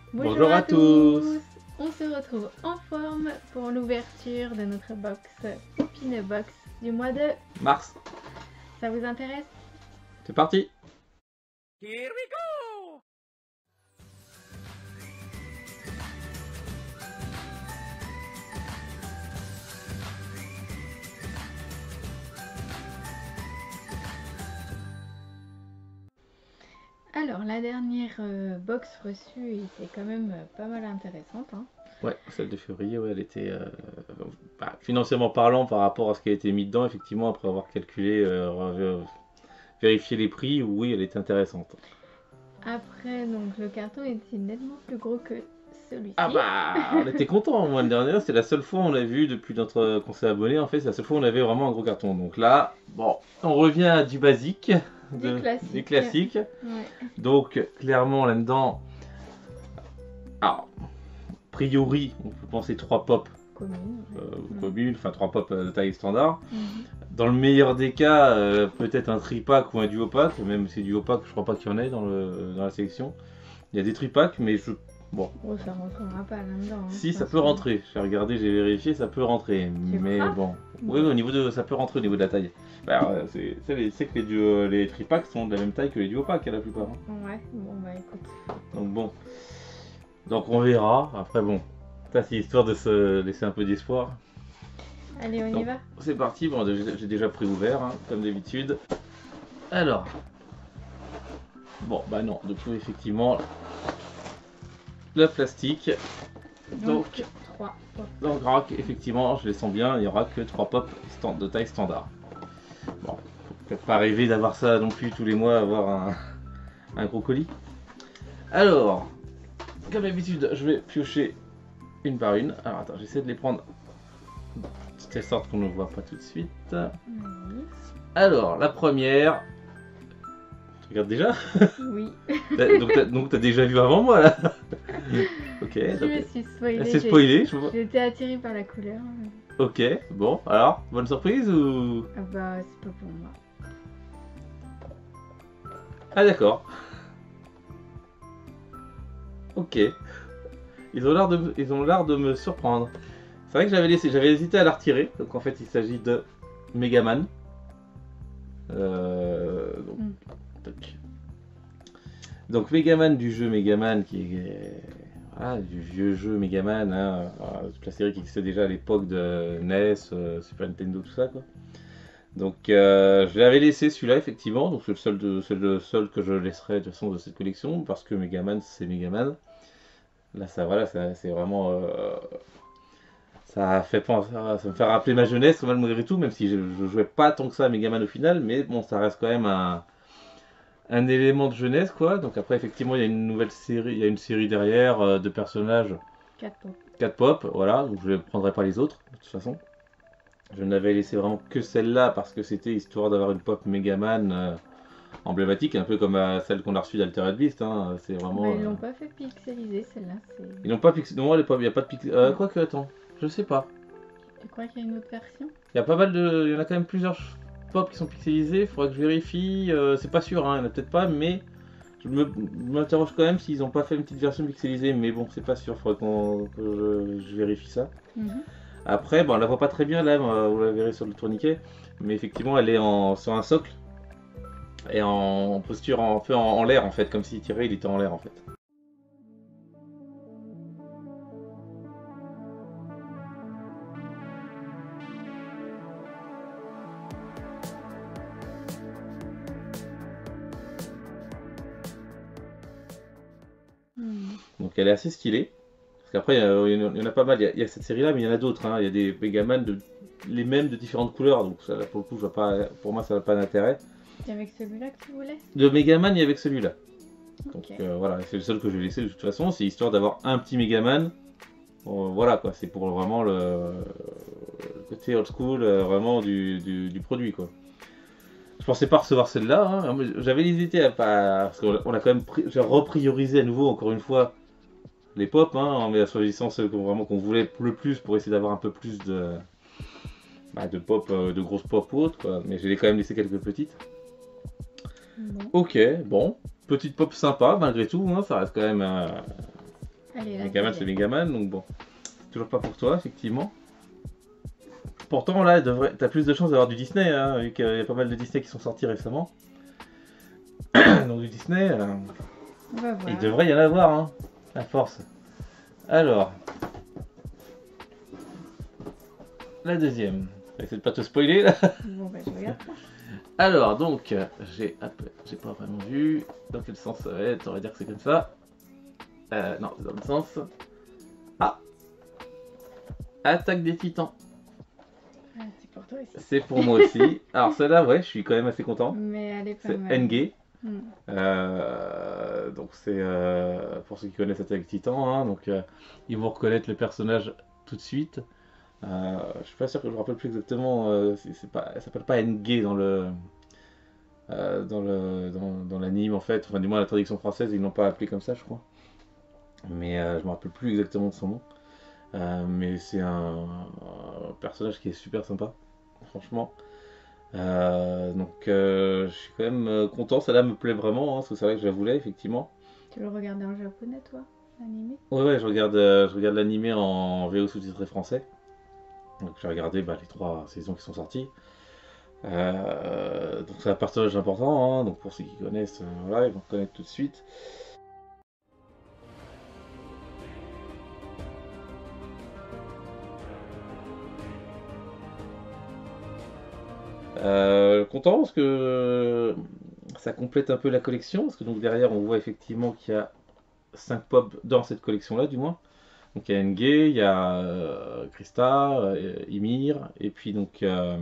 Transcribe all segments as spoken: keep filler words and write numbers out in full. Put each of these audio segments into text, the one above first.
Bonjour, Bonjour à, à tous. tous On se retrouve en forme pour l'ouverture de notre box Peanut Box du mois de mars. Ça vous intéresse? C'est parti. Here we go. Alors, la dernière euh, box reçue était quand même euh, pas mal intéressante. Hein. Ouais, celle de février, ouais, elle était, euh, bah, financièrement parlant, par rapport à ce qui a été mis dedans, effectivement, après avoir calculé, euh, vérifié les prix, oui, elle était intéressante. Après, donc, le carton était nettement plus gros que celui-ci. Ah bah, on était content, moi, l'année dernière, c'est la seule fois on a vu, depuis notre qu'on s'est abonné, en fait, c'est la seule fois où on avait vraiment un gros carton. Donc là, bon, on revient à du basique. De, du classique. Du classique. Ouais. Donc, clairement, là-dedans, alors, a priori, on peut penser trois pops communes, euh, mmh. communes, enfin trois pops de taille standard. Mmh. Dans le meilleur des cas, euh, peut-être un tripack ou un duopack, même si duopack, je crois pas qu'il y en ait dans, le, dans la sélection. Il y a des tripacks, mais je... Bon. Oh, ça rentrera pas là-dedans. Hein, si, ça peut rentrer. J'ai regardé, j'ai vérifié, ça peut rentrer. Tu mais crois? bon. Oui, au niveau de, ça peut rentrer au niveau de la taille. Bah, c'est que les, duo, les tripacks sont de la même taille que les duopacks à la plupart. Hein. Ouais, bon bah écoute. Donc bon. Donc on verra. Après bon. Ça c'est histoire de se laisser un peu d'espoir. Allez, on Donc, y va. C'est parti. Bon, j'ai déjà préouvert, hein, comme d'habitude. Alors. Bon, bah non. Du coup, effectivement. Le plastique. Donc, trois pop. Donc, rack, effectivement, je les sens bien, il n'y aura que trois pops de taille standard. Bon, faut peut-être pas rêver d'avoir ça non plus tous les mois, avoir un, un gros colis. Alors, comme d'habitude, je vais piocher une par une. Alors, attends, j'essaie de les prendre de telle sorte qu'on ne voit pas tout de suite. Oui. Alors, la première. Tu regardes déjà? Oui. Donc, tu as déjà vu avant moi là. Ok. Je donc, me suis spoilée. C'est spoilé, je vois. J'étais attirée par la couleur. Ok, bon, alors, bonne surprise ou... Ah bah, c'est pas pour moi. Ah d'accord. Ok. Ils ont l'air de, ils ont l'air de me surprendre. C'est vrai que j'avais laissé, j'avais hésité à la retirer. Donc en fait, il s'agit de Megaman. Euh, donc, mm. donc, donc Megaman du jeu Megaman qui est... Ah, du vieux jeu Megaman, hein, toute la série qui existait déjà à l'époque de N E S, euh, Super Nintendo, tout ça quoi. Donc euh, je l'avais laissé celui-là effectivement, donc c'est le seul, de, le seul que je laisserai de toute façon de cette collection parce que Megaman c'est Megaman. Là ça voilà, c'est vraiment, euh, ça fait penser, ça me fait rappeler ma jeunesse malgré tout, même si je, je jouais pas tant que ça à Megaman au final, mais bon ça reste quand même un un élément de jeunesse quoi. Donc après effectivement il y a une nouvelle série, il y a une série derrière euh, de personnages. quatre pop. quatre pop, voilà, donc je ne prendrai pas les autres de toute façon. Je n'avais laissé vraiment que celle-là parce que c'était histoire d'avoir une pop Megaman euh, emblématique, un peu comme euh, celle qu'on a reçue d'Altered Beast. Hein. C'est vraiment. Bah, ils l'ont euh... pas fait pixeliser celle-là. Ils n'ont pas pixelisé. Non, il n'y a pas de pixel. Euh, Quoique, attends, je sais pas. Tu crois qu'il y a une autre version? Il y a pas mal de. Il y en a quand même plusieurs pop qui sont pixelisés. Il faudra que je vérifie. Euh, c'est pas sûr, hein. Il n'y en a peut-être pas, mais je m'interroge quand même s'ils n'ont pas fait une petite version pixelisée. Mais bon, c'est pas sûr. Il faudra qu'on que je, je vérifie ça. Mm-hmm. Après, bon, on la voit pas très bien là, vous la verrez sur le tourniquet, mais effectivement elle est en, sur un socle et en posture un peu en, en l'air en fait, comme s'il tirait, il était en l'air en fait. Hmm. Donc elle est assez stylée. Parce qu'après, il y en a pas mal, il y a, il y a cette série-là, mais il y en a d'autres. Hein. Il y a des Megaman, de, les mêmes de différentes couleurs, donc ça, pour le coup, je vois pas, pour moi, ça n'a pas d'intérêt. C'est avec celui-là que tu voulais? De Megaman, il y avait que celui-là. Okay. Donc euh, voilà, c'est le seul que je vais laisser de toute façon, c'est histoire d'avoir un petit Megaman. Bon, voilà quoi, c'est pour vraiment le, le côté old school, euh, vraiment du, du, du produit quoi. Je pensais pas recevoir celle-là, hein. J'avais hésité à pas. Parce qu'on a quand même repriorisé à nouveau, encore une fois, les pop, hein, en choisissant ceux qu'on vraiment qu'on voulait le plus pour essayer d'avoir un peu plus de, bah, de pop, euh, de grosses pop ou autres, quoi. Mais j'ai quand même laissé quelques petites. Bon. Ok, bon, petite pop sympa malgré tout, hein, ça reste quand même. Euh... Allez, là. Megaman, c'est Megaman, donc bon. Toujours pas pour toi, effectivement. Pourtant, là, devrait... t'as plus de chances d'avoir du Disney, hein, vu qu'il y a pas mal de Disney qui sont sortis récemment. Donc du Disney, euh... On va voir. il devrait y en avoir, hein, à force. Alors, la deuxième. Essaye de pas te spoiler, là. Bon, bah, je regarde. Alors, donc, j'ai j'ai pas vraiment vu dans quel sens ça va être, on va dire que c'est comme ça. Euh, non, c'est dans le sens. Ah, Attaque des Titans. Ah, c'est pour toi aussi. C'est pour moi aussi. Alors, celle-là, ouais, je suis quand même assez content. Mais elle est pas C'est mal. N-Gay. Hmm. Euh, donc, c'est euh, pour ceux qui connaissent Attaque des Titans, hein, donc euh, ils vont reconnaître le personnage tout de suite. Euh, je suis pas sûr que je me rappelle plus exactement. Euh, c'est pas, elle s'appelle pas N-Gay dans le. Euh, dans le dans, dans l'anime en fait, enfin du moins la traduction française ils l'ont pas appelé comme ça je crois, mais euh, je me rappelle plus exactement de son nom, euh, mais c'est un, un personnage qui est super sympa franchement, euh, donc euh, je suis quand même euh, content, ça là me plaît vraiment, hein, parce que c'est vrai que je la voulais effectivement. Tu le regardais en japonais toi, l'animé? Ouais ouais je regarde, euh, je regarde l'animé en V O sous-titré français, donc j'ai regardé bah, les trois saisons qui sont sorties. Euh, donc c'est un personnage important, hein, donc pour ceux qui connaissent, euh, voilà, ils vont reconnaître tout de suite. Euh, content parce que euh, ça complète un peu la collection, parce que donc derrière on voit effectivement qu'il y a cinq pop dans cette collection là du moins. Donc il y a N-Gay, il y a euh, Krista, euh, Ymir, et puis donc euh,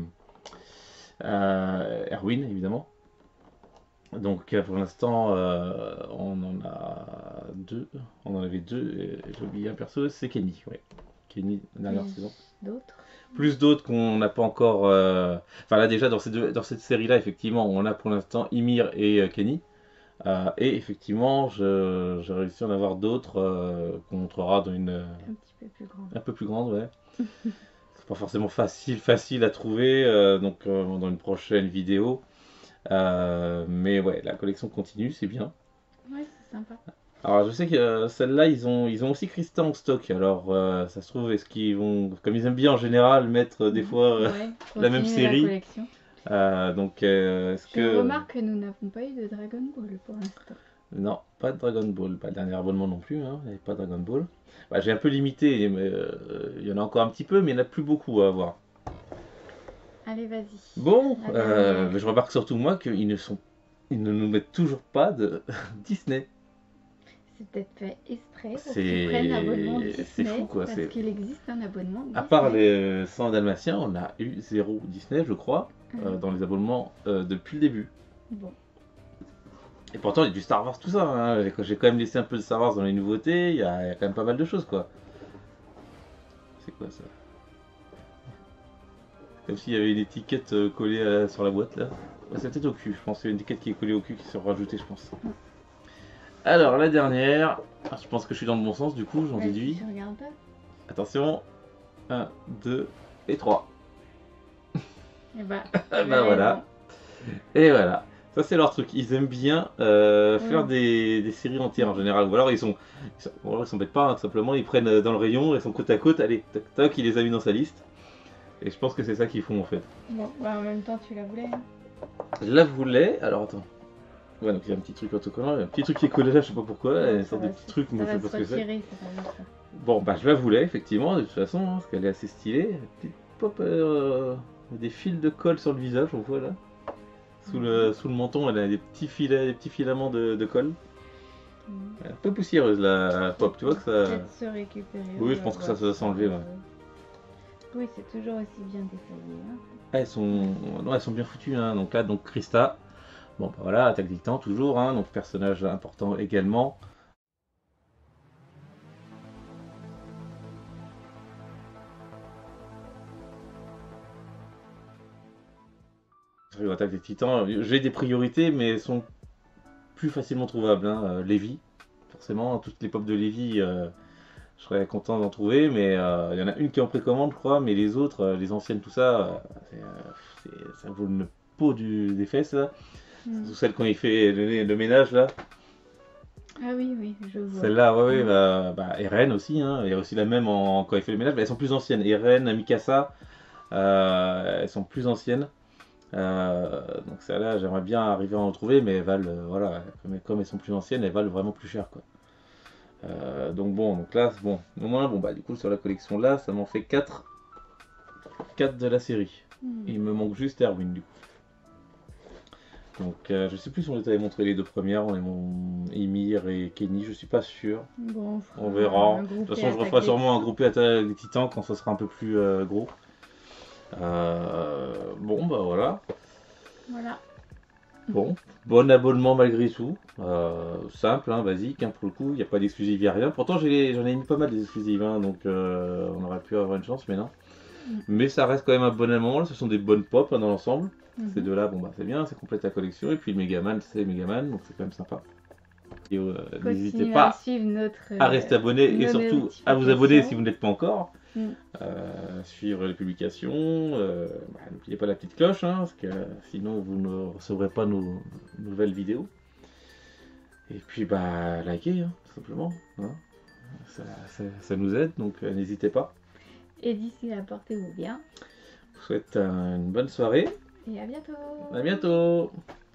euh, Erwin évidemment. Donc pour l'instant euh, on en a deux, on en avait deux, et j'ai oublié un perso, c'est Kenny, ouais. Kenny, la dernière Plus saison. D'autres? Plus d'autres qu'on n'a pas encore... euh, Enfin là déjà dans, ces deux, dans cette série là effectivement on a pour l'instant Ymir et euh, Kenny. Euh, et effectivement je- j'ai réussi à en avoir d'autres euh, qu'on montrera dans une... Un petit peu plus grand. un peu plus grande, ouais. C'est pas forcément facile, facile à trouver, euh, donc euh, dans une prochaine vidéo. Euh, mais ouais, la collection continue, c'est bien. Ouais, c'est sympa. Alors je sais que euh, celle-là, ils ont, ils ont aussi Krista en stock. Alors euh, ça se trouve, est-ce qu'ils vont, comme ils aiment bien en général, mettre euh, des fois euh, Ouais, la même continuer série. La collection. euh, donc euh, est-ce Je que... remarque que nous n'avons pas eu de Dragon Ball pour l'instant. Non, pas de Dragon Ball. Pas le dernier abonnement non plus, hein. Il n'y avait pas de Dragon Ball. Bah, j'ai un peu limité, mais euh, il y en a encore un petit peu, mais il n'y en a plus beaucoup à avoir. Allez, vas-y. Bon, La euh, dernière. je remarque surtout moi qu'ils ne sont, ils ne nous mettent toujours pas de Disney. C'est peut-être fait exprès pour C'est- qu'ils prennent l'abonnement c'est Disney. fou, quoi, Parce c'est- qu'il existe un abonnement Disney. À part les cent Dalmatiens, on a eu zéro Disney, je crois, euh, Mhm. dans les abonnements euh, depuis le début. Bon. Et pourtant, il y a du Star Wars, tout ça, hein. J'ai j'ai quand même laissé un peu de Star Wars dans les nouveautés. Il y a, il y a quand même pas mal de choses, quoi. C'est quoi ça? Comme s'il y avait une étiquette euh, collée à la- sur la boîte là. Ouais, c'est peut-être au cul, je pense. Il y a une étiquette qui est collée au cul qui s'est rajoutée, je pense. Alors, la dernière. Ah, je pense que je suis dans le bon sens, du coup, j'en Vas-y, déduis. tu regardes pas. Attention. un, deux et trois. Et bah, Ah tu bah as voilà. Et voilà. Ça, c'est leur truc. Ils aiment bien euh, faire Ouais. des, des séries entières en général. Ou alors, ils sont. Ils sont- ou alors, ils s'embêtent pas, hein, tout simplement. Ils prennent euh, dans le rayon, ils sont côte à côte. Allez, toc toc, il les a mis dans sa liste. Et je pense que c'est ça qu'ils font en fait. Bon, bah en même temps, tu la voulais. hein. Je la voulais. Alors attends. Ouais, donc il y a un petit truc autocollant, il y a un petit truc qui est collé là, je sais pas pourquoi, Ouais, une ça sorte de va petit se- truc, mais Ça je sais va pas se ce que c'est. retirer, c'est pas grave ça. Bon, bah je la voulais effectivement, de toute façon, hein, parce qu'elle est assez stylée. Petite pop, euh, des fils de colle sur le visage, on voit là. Sous le, sous le menton, elle a des petits filets, des petits filaments de, de colle. Mhm. Elle est un peu poussiéreuse la pop, tu vois que ça. Peut-être se récupérer. Oui, on je va pense que voir ça va si s'enlever, va- ouais. Oui, c'est toujours aussi bien détaillé. Hein. Ah, elles sont, non, elles sont bien foutues, hein. Donc là, donc Krista. Bon, bah voilà, Attaque des Titans toujours, hein, donc personnage important également. Sur Attaque des Titans, j'ai des priorités, mais elles sont plus facilement trouvables. Hein. Euh, Lévi, forcément, toutes les pop de Lévi, euh, je serais content d'en trouver, mais euh, il y en a une qui est en précommande, je crois, mais les autres, euh, les anciennes, tout ça, euh, c'est, euh, c'est- ça vaut le peau du, des fesses, là. Mhm. Surtout celle quand il fait le, le ménage, là. Ah oui, oui, je vois. Celle-là, ouais, ouais, bah, bah, Eren aussi, hein. Il y a aussi la même en, quand il fait le ménage, mais elles sont plus anciennes. Eren, Mikasa, euh, elles sont plus anciennes. Euh, donc celle-là, j'aimerais bien arriver à en retrouver, mais elles valent, euh, voilà, comme, comme elles sont plus anciennes, elles valent vraiment plus cher, quoi. Euh, donc bon, donc là, bon, au moins, bon, bah, du coup, sur la collection là, ça m'en fait quatre quatre de la série. Hmm. Il me manque juste Erwin, du coup. Donc, euh, je sais plus si on t'avait montré les deux premières, on est mon Ymir et Kenny, je suis pas sûr. Bon, on, fera On verra. un De toute groupé façon, je attaque referai des sûrement un Titans. groupé attaque des titans quand ça sera un peu plus euh, gros. Euh, bon, bah voilà. Voilà. Bon, bon abonnement malgré tout. Euh, simple, hein, basique, hein, pour le coup. Il n'y a pas d'exclusif, il n'y a rien. Pourtant, j'ai- j'en ai mis pas mal des exclusives, hein, donc euh, on aurait pu avoir une chance, mais non. Mm. Mais ça reste quand même un bon abonnement. Ce sont des bonnes pop hein, dans l'ensemble. Mhm. Ces deux-là, bon, bah c'est bien, ça complète la collection. Et puis le Megaman, c'est Megaman, donc c'est quand même sympa. Et euh, n'hésitez Continuez pas à suivre notre. à rester abonné et nos surtout à vous abonner si notifications. vous ne l'êtes pas encore. Mm. Euh, suivre les publications. euh, bah, N'oubliez pas la petite cloche, hein, parce que sinon vous ne recevrez pas nos, nos nouvelles vidéos. Et puis bah likez, hein, tout simplement. Hein. Ça, ça- ça nous aide, donc euh, n'hésitez pas. Et d'ici là, portez-vous bien. Je vous souhaite euh, une bonne soirée. Et à bientôt. À bientôt.